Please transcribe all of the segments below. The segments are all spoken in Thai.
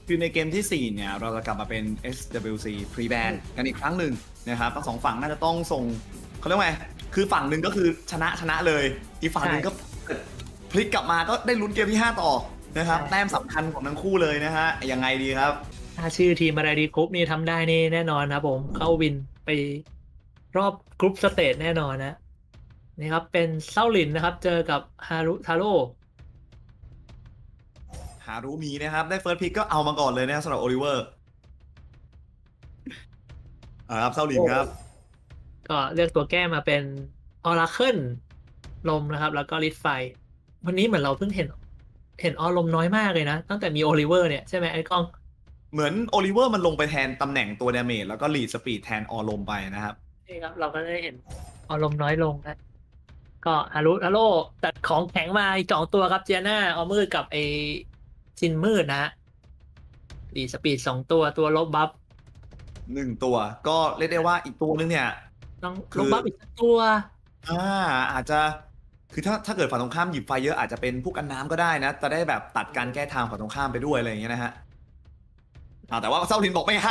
คือในเกมที่ 4เนี่ยเราจะกลับมาเป็น SWC Pre-ban กันอีกครั้งหนึ่งนะครับทั้งสองฝั่งน่าจะต้องส่งเขาเรียกว่าไงคือฝั่งหนึ่งก็คือชนะเลยอีกฝั่งหนึ่งก็พลิกกลับมาก็ได้ลุ้นเกมที่ 5 ต่อนะครับแต้มสำคัญของทั้งคู่เลยนะฮะยังไงดีครับถ้าชื่อทีมอะไรดีกรุ๊ปนี่ทำได้นี่แน่นอนครับผมเข้าวินไปรอบกรุ๊ปสเตจแน่นอนนะนี่ครับเป็นเซาหลินนะครับเจอกับฮารุทาโร่หารู้มีนะครับได้เฟิร์สพิกก็เอามาก่อนเลยนะครับสำหรับโอลิเวอร์ครับเซาลินครับก็เลือกตัวแก้มาเป็นออราเคิลลมนะครับแล้วก็ลิทไฟวันนี้เหมือนเราเพิ่งเห็นออลมน้อยมากเลยนะตั้งแต่มีโอลิเวอร์เนี่ยใช่ไหมไอ้กล้องเหมือนโอลิเวอร์มันลงไปแทนตำแหน่งตัวดาเมจแล้วก็ลีดสปีดแทนออลมไปนะครับนี่ครับเราก็ได้เห็นออลมน้อยลงนะก็ฮารุทาโร่ตัดของแข็งมาอีก2 ตัวครับเจียน่าออมืดกับไอจินมืดนะดีสปีด2 ตัวลบบัฟ 1 ตัวก็เรียกได้ว่าอีกตัวนึงเนี่ยต้องลคือบบัฟอีกตัวอ่าอาจจะคือถ้าเกิดฝั่งตรงข้ามหยิบไฟเยอะอาจจะเป็นพวกกันน้ำก็ได้นะจะได้แบบตัดการแก้ทางฝั่งตรงข้ามไปด้วยอะไรอย่างเงี้ยนะฮะแต่ว่าเซาลินบอกไม่ให้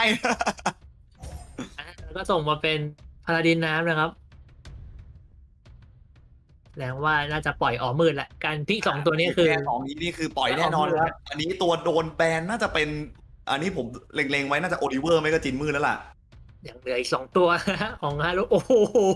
แล้วก็ส่งมาเป็นพาราดินน้ำนะครับแสดงว่าน่าจะปล่อยอ๋อมืดแหละการที่2 ตัวนี้คือแค่2นี้นี่คือปล่อยแน่นอนครับอันนี้ตัวโดนแบนน่าจะเป็นอันนี้ผมเล็งๆไว้น่าจะโอลิเวอร์ไม่ก็จินมืดแล้วล่ะอย่างเหลืออีก2 ตัวของฮารุโอ้โห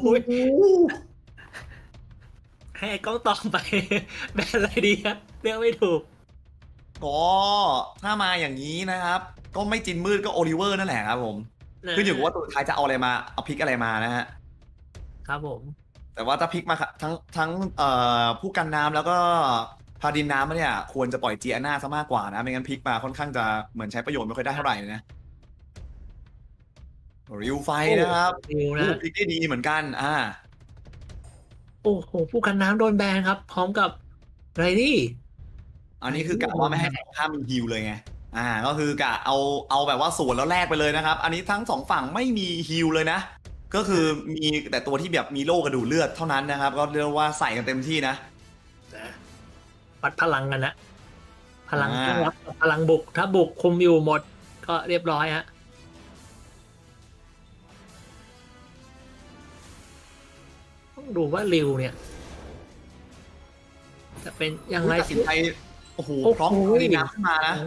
ให้กล้องตอบไปแบนอะไรดีครับเลือกไม่ถูกก็ถ้ามาอย่างนี้นะครับก็ไม่จินมืดก็โอลิเวอร์นั่นแหละครับผมขึ้นอยู่กับว่าตัวท้ายจะเอาอะไรมาเอาพิกอะไรมานะฮะครับผมแต่ว่าถ้าพลิกมาทั้งผู้กันน้ำแล้วก็พาดินน้ำเนี่ยควรจะปล่อยเจียนาซะมากกว่านะไม่งั้นพลิกมาค่อนข้างจะเหมือนใช้ประโยชน์ไม่ค่อยได้เท่าไหร่นะริวไฟนะครับริวนะพลิกได้ดีเหมือนกันโอ้โหผู้กันน้ำโดนแบนครับพร้อมกับไรดี้อันนี้คือกะว่าไม่ให้ข้ามมีฮิวเลยไงก็คือกะเอาแบบว่าสวนแล้วแลกไปเลยนะครับ อันนี้ทั้งสองฝั่งไม่มีฮิวเลยนะ ก็คือมีแต่ตัวที่แบบมีโล่กระดูกเลือดเท่านั้นนะครับ ก็เรียกว่าใส่กันเต็มที่นะวัดพลังกันนะพลังรับพลังบุกถ้าบุกคุมอยู่หมดก็เรียบร้อยฮะต้องดูว่าริวเนี่ยจะเป็นยังไงสินใจโอ้โหพร้อมดีงามขึ้นมานะ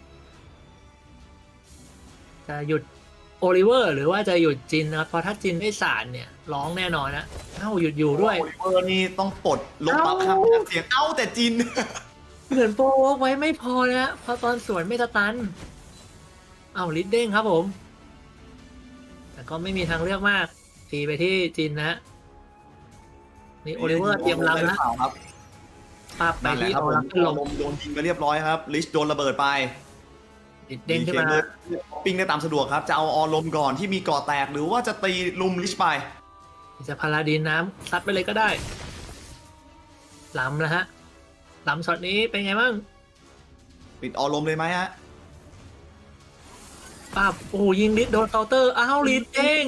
จะหยุดโอลิเวอร์หรือว่าจะหยุดจินนะครับเพราะถ้าจินได้สารเนี่ยร้องแน่นอนนะหยุดอยู่ด้วยโอลิเวอร์นี่ต้องปลดลบปั๊บห้ามเสียงแต่จินเหมือนโปรวอกไว้ไม่พอนะเพราะตอนสวนไม่สตันลิดเด้งครับผมแต่ก็ไม่มีทางเลือกมากตีไปที่จินนะนี่โอลิเวอร์เตรียมรับนะปั๊บไปที่ออรักลมโดนยิงไปเรียบร้อยครับลิชโดนระเบิดไปเด้งขึ้นมาปิ้งได้ตามสะดวกครับจะเอาออลมก่อนที่มีก่อแตกหรือว่าจะตีลุมลิชไปจะพาราดินน้ำซัดไปเลยก็ได้ล้ำนะฮะล้ำช็อตนี้เป็นไงบ้างปิดออลมเลยไหมฮะปั๊บโอ้ยิงลิดโดนเคาน์เตอร์ลิดเอง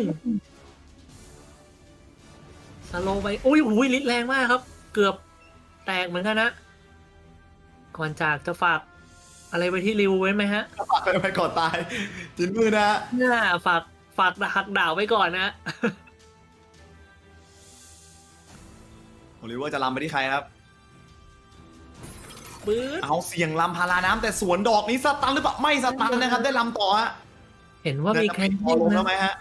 สโลไปอุ้ยลิดแรงมากครับเกือบแตกเหมือนกันนะก่อนจากจะฝากอะไรไปที่ริวไว้ไหมฮะฝากไปก่อนตายจินมือนะฝากหักดาวไว้ก่อนนะโอลิเวอร์จะลำไปที่ใครครับปื๊ดเอาเสียงลำพาราน้ำแต่สวนดอกนี้สตันหรือเปล่าไม่สตันนะครับได้ลำต่อฮะเห็นว่ามีแคนดี้ลงแล้วไหมฮะ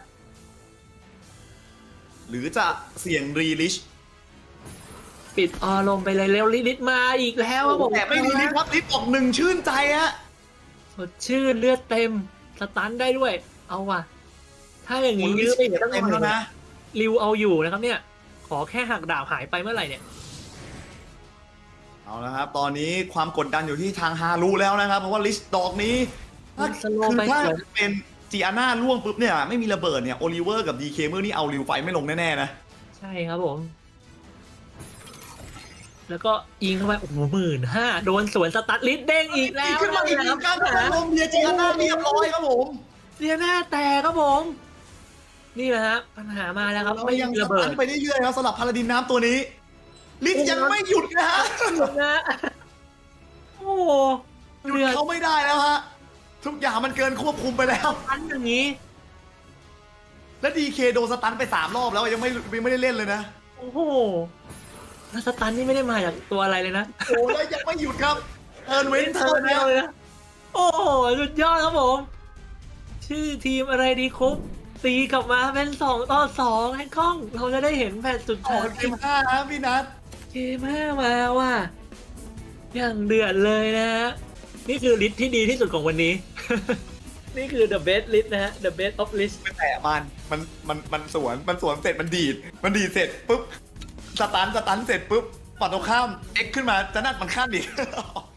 หรือจะเสียงรีลิชปิดลงไปเลยเร็วลิดมาอีกแล้วครับผมแต่ไม่รีลิชครับลิชออก1ชื่นใจฮะสดชื่นเลือดเต็มสตันได้ด้วยเอาว่ะถ้าอย่างนี้ยื้อไปตั้งนานนะริวเอาอยู่นะครับเนี่ยขอแค่หักดาบหายไปเมื่อไหร่เนี่ยเอาละครับตอนนี้ความกดดันอยู่ที่ทางฮารุแล้วนะครับเพราะว่าลิชดอกนี้ถ้าเป็นจีอาน่าล่วงปุ๊บเนี่ยไม่มีระเบิดเนี่ยโอลิเวอร์กับดีเคเมอร์นี่เอาริวไฟไม่ลงแน่ๆนะใช่ครับผมแล้วก็ยิงเข้าไปโอ้โห15,000โดนสวนสตัดลิดเด้งอีกแล้วขึ้นมาอีกการลมเดียจีอาน่าเรียบร้อยครับผมเดียน่าแต่ครับผมนี่แหละฮะปัญหามาแล้วครับไม่ยังระเบิดไปเรื่อยๆครับสำหรับพาราดินน้ำตัวนี้ลิชยังไม่หยุดนะฮะโอ้หยุดเขาไม่ได้แล้วฮะทุกอย่างมันเกินควบคุมไปแล้วอันอย่างนี้แล้วดีเคโดนสตันไป3 รอบแล้วยังไม่ได้เล่นเลยนะโอ้โหแล้วสตันนี่ไม่ได้มาจากตัวอะไรเลยนะโอ้แล้วยังไม่หยุดครับเอิร์นเว้นเทิร์นเดียวนะเลยนะโอ้โหสุดยอดครับผม ชื่อทีมอะไรดีครบตีกลับมาเป็น2-2ให้กล้อง เราจะได้เห็นแพทสุดออท้าก ยเกม5นะพี่นัทเกม5มาว่ะอย่างเดือดเลยนะฮะนี่คือลิสต์ที่ดีที่สุดของวันนี้ นี่คือ the best list นะฮะ the best of list ไม่แตะมันสวนเสร็จมันดีดเสร็จปุ๊บสตันเสร็จปุ๊บฝั่งตรงข้ามเอ็กขึ้นมาจะนัดมันข้ามอีก